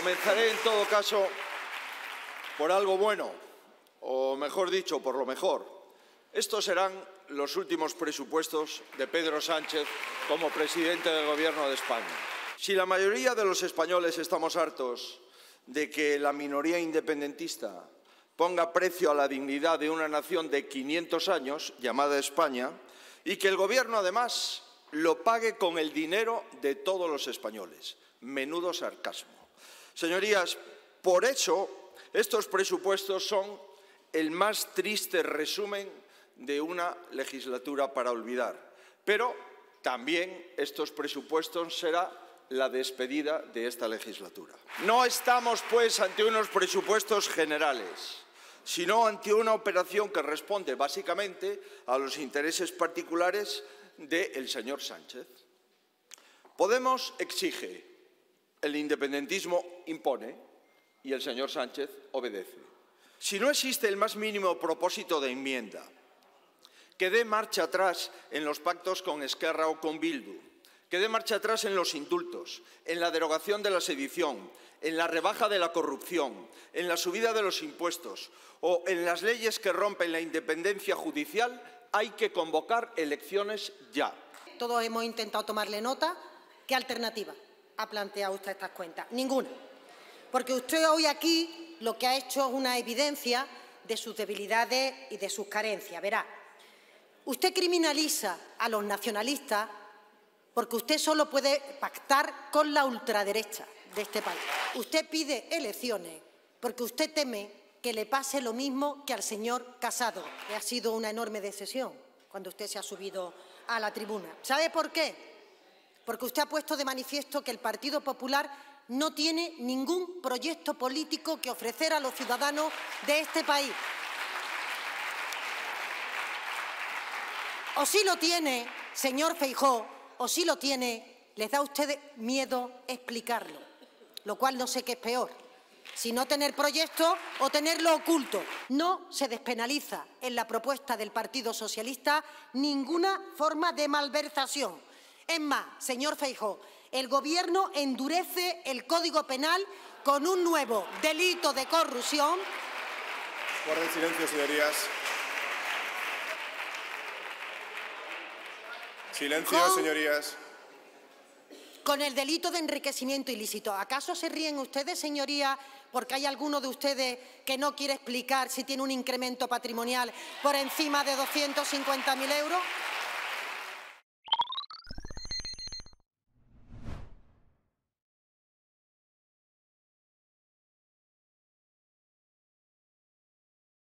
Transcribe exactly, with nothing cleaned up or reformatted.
Comenzaré, en todo caso, por algo bueno, o mejor dicho, por lo mejor. Estos serán los últimos presupuestos de Pedro Sánchez como presidente del Gobierno de España. Si la mayoría de los españoles estamos hartos de que la minoría independentista ponga precio a la dignidad de una nación de quinientos años, llamada España, y que el Gobierno, además, lo pague con el dinero de todos los españoles. Menudo sarcasmo. Señorías, por eso estos presupuestos son el más triste resumen de una legislatura para olvidar. Pero también estos presupuestos será la despedida de esta legislatura. No estamos, pues, ante unos presupuestos generales, sino ante una operación que responde básicamente a los intereses particulares del señor Sánchez. Podemos exige, el independentismo impone y el señor Sánchez obedece. Si no existe el más mínimo propósito de enmienda que dé marcha atrás en los pactos con Esquerra o con Bildu, que dé marcha atrás en los indultos, en la derogación de la sedición, en la rebaja de la corrupción, en la subida de los impuestos o en las leyes que rompen la independencia judicial, hay que convocar elecciones ya. Todos hemos intentado tomarle nota. ¿Qué alternativa ha planteado usted estas cuentas? Ninguna. Porque usted hoy aquí lo que ha hecho es una evidencia de sus debilidades y de sus carencias. Verá, usted criminaliza a los nacionalistas porque usted solo puede pactar con la ultraderecha de este país. Usted pide elecciones porque usted teme que le pase lo mismo que al señor Casado, que ha sido una enorme decepción cuando usted se ha subido a la tribuna. ¿Sabe por qué? Porque usted ha puesto de manifiesto que el Partido Popular no tiene ningún proyecto político que ofrecer a los ciudadanos de este país. O sí lo tiene, señor Feijóo, o sí lo tiene, les da a usted miedo explicarlo, lo cual no sé qué es peor, si no tener proyecto o tenerlo oculto. No se despenaliza en la propuesta del Partido Socialista ninguna forma de malversación. Es más, señor Feijóo, el Gobierno endurece el Código Penal con un nuevo delito de corrupción. Guarden silencio, señorías. Silencio, con, señorías. Con el delito de enriquecimiento ilícito. ¿Acaso se ríen ustedes, señorías, porque hay alguno de ustedes que no quiere explicar si tiene un incremento patrimonial por encima de doscientos cincuenta mil euros?